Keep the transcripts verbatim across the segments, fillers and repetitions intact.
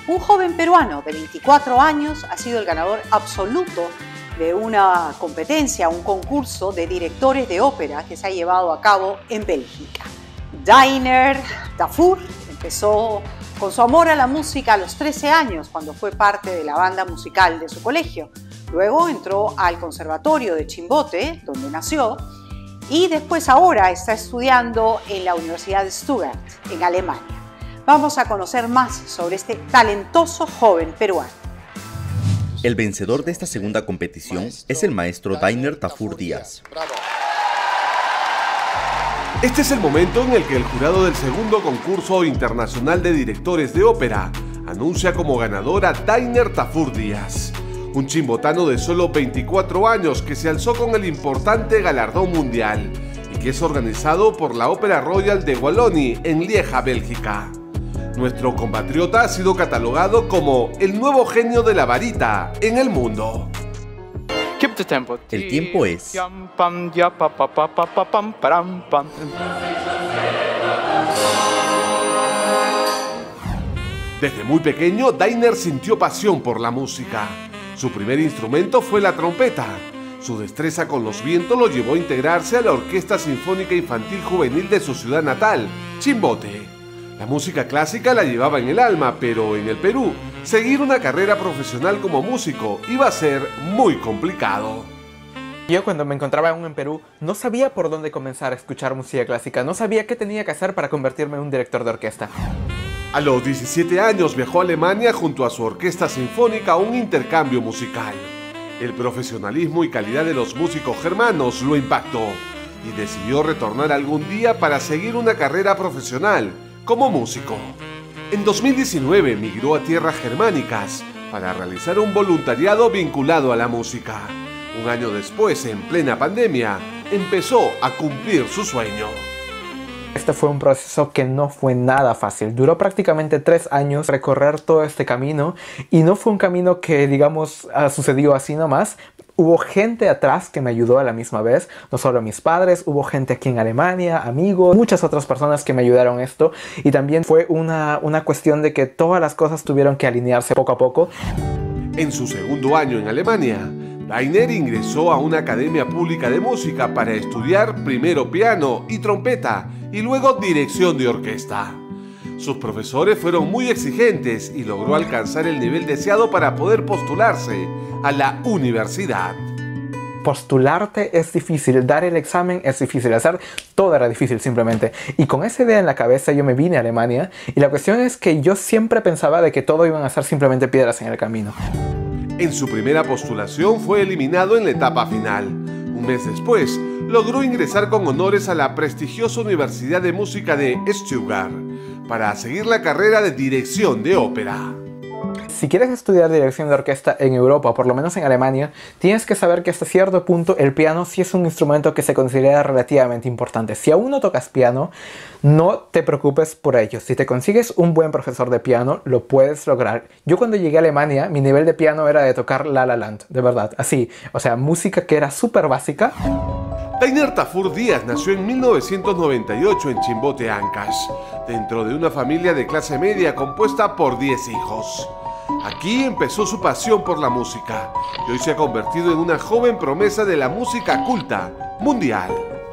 Un joven peruano de veinticuatro años ha sido el ganador absoluto de una competencia, un concurso de directores de ópera que se ha llevado a cabo en Bélgica. Dainer Tafur empezó con su amor a la música a los trece años, cuando fue parte de la banda musical de su colegio. Luego entró al Conservatorio de Chimbote, donde nació, y después ahora está estudiando en la Universidad de Stuttgart, en Alemania. Vamos a conocer más sobre este talentoso joven peruano. El vencedor de esta segunda competición es el maestro Dainer Tafur Díaz. Este es el momento en el que el jurado del segundo concurso internacional de directores de ópera anuncia como ganadora a Dainer Tafur Díaz, un chimbotano de solo veinticuatro años que se alzó con el importante galardón mundial y que es organizado por la Ópera Royal de Wallonie en Lieja, Bélgica. Nuestro compatriota ha sido catalogado como el nuevo genio de la varita en el mundo. El tiempo es... Desde muy pequeño, Dainer sintió pasión por la música. Su primer instrumento fue la trompeta. Su destreza con los vientos lo llevó a integrarse a la Orquesta Sinfónica Infantil Juvenil de su ciudad natal, Chimbote. La música clásica la llevaba en el alma, pero en el Perú, seguir una carrera profesional como músico iba a ser muy complicado. Yo cuando me encontraba aún en Perú no sabía por dónde comenzar a escuchar música clásica, no sabía qué tenía que hacer para convertirme en un director de orquesta. A los diecisiete años viajó a Alemania junto a su orquesta sinfónica a un intercambio musical. El profesionalismo y calidad de los músicos germanos lo impactó y decidió retornar algún día para seguir una carrera profesional como músico. En dos mil diecinueve migró a tierras germánicas para realizar un voluntariado vinculado a la música. Un año después, en plena pandemia, empezó a cumplir su sueño. Este fue un proceso que no fue nada fácil. Duró prácticamente tres años recorrer todo este camino y no fue un camino que, digamos, sucedió así nomás. Hubo gente atrás que me ayudó a la misma vez, no solo mis padres, hubo gente aquí en Alemania, amigos, muchas otras personas que me ayudaron en esto, y también fue una, una cuestión de que todas las cosas tuvieron que alinearse poco a poco. En su segundo año en Alemania, Dainer ingresó a una academia pública de música para estudiar primero piano y trompeta y luego dirección de orquesta. Sus profesores fueron muy exigentes y logró alcanzar el nivel deseado para poder postularse a la universidad. Postularte es difícil, dar el examen es difícil, hacer todo era difícil simplemente. Y con esa idea en la cabeza yo me vine a Alemania y la cuestión es que yo siempre pensaba de que todo iban a ser simplemente piedras en el camino. En su primera postulación fue eliminado en la etapa final. Un mes después, logró ingresar con honores a la prestigiosa Universidad de Música de Stuttgart para seguir la carrera de dirección de ópera. Si quieres estudiar dirección de orquesta en Europa, o por lo menos en Alemania, tienes que saber que hasta cierto punto el piano sí es un instrumento que se considera relativamente importante. Si aún no tocas piano, no te preocupes por ello. Si te consigues un buen profesor de piano, lo puedes lograr. Yo cuando llegué a Alemania, mi nivel de piano era de tocar La La Land, de verdad, así. O sea, música que era súper básica. Dainer Tafur Díaz nació en mil novecientos noventa y ocho en Chimbote, Ancash, dentro de una familia de clase media compuesta por diez hijos. Aquí empezó su pasión por la música y hoy se ha convertido en una joven promesa de la música culta mundial.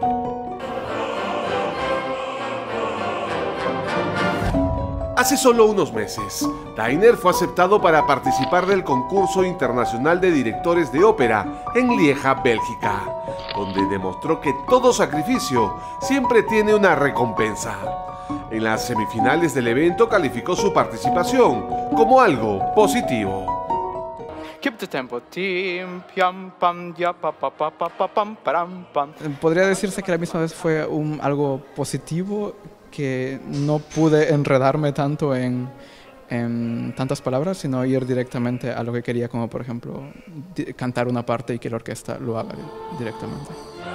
Hace solo unos meses, Dainer fue aceptado para participar del concurso internacional de directores de ópera en Lieja, Bélgica, donde demostró que todo sacrificio siempre tiene una recompensa. En las semifinales del evento calificó su participación como algo positivo. Podría decirse que a la misma vez fue un, algo positivo, que no pude enredarme tanto en, en tantas palabras, sino ir directamente a lo que quería, como por ejemplo cantar una parte y que la orquesta lo haga directamente.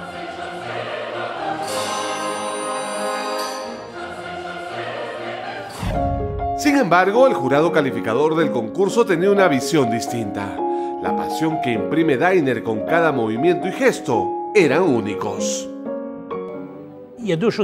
Sin embargo, el jurado calificador del concurso tenía una visión distinta. La pasión que imprime Dainer con cada movimiento y gesto eran únicos.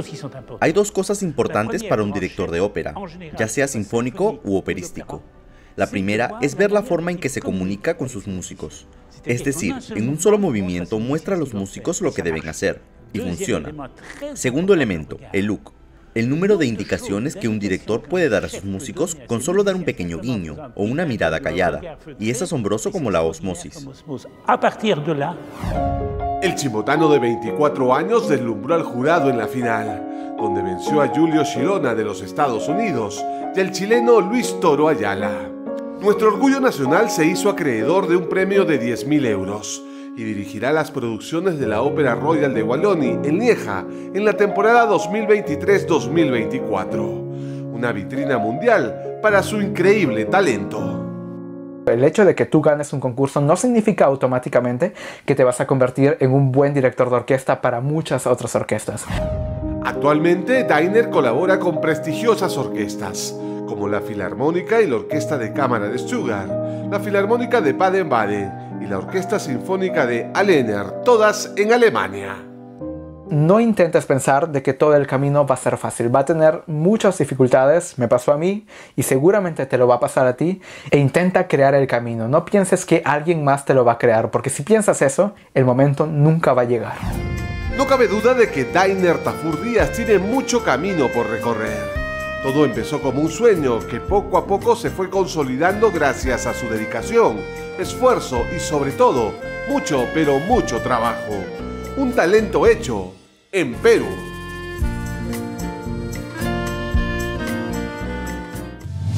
Hay dos cosas importantes para un director de ópera, ya sea sinfónico u operístico. La primera es ver la forma en que se comunica con sus músicos. Es decir, en un solo movimiento muestra a los músicos lo que deben hacer, y funciona. Segundo elemento, el look. El número de indicaciones que un director puede dar a sus músicos con solo dar un pequeño guiño o una mirada callada, y es asombroso como la osmosis. A partir de là, el chimbotano de veinticuatro años deslumbró al jurado en la final, donde venció a Julio Girona de los Estados Unidos y al chileno Luis Toro Ayala. Nuestro orgullo nacional se hizo acreedor de un premio de diez mil euros y dirigirá las producciones de la Ópera Royal de Wallonie en Lieja en la temporada dos mil veintitrés dos mil veinticuatro, una vitrina mundial para su increíble talento. El hecho de que tú ganes un concurso no significa automáticamente que te vas a convertir en un buen director de orquesta para muchas otras orquestas. Actualmente, Dainer colabora con prestigiosas orquestas, como la Filarmónica y la Orquesta de Cámara de Stuttgart, la Filarmónica de Baden-Baden y la Orquesta Sinfónica de Ahlener, todas en Alemania. No intentes pensar de que todo el camino va a ser fácil, va a tener muchas dificultades, me pasó a mí y seguramente te lo va a pasar a ti, e intenta crear el camino, no pienses que alguien más te lo va a crear, porque si piensas eso, el momento nunca va a llegar. No cabe duda de que Dainer Tafur Díaz tiene mucho camino por recorrer. Todo empezó como un sueño que poco a poco se fue consolidando gracias a su dedicación, esfuerzo y sobre todo, mucho pero mucho trabajo. Un talento hecho en Perú.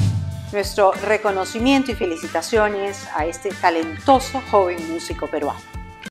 Nuestro reconocimiento y felicitaciones a este talentoso joven músico peruano.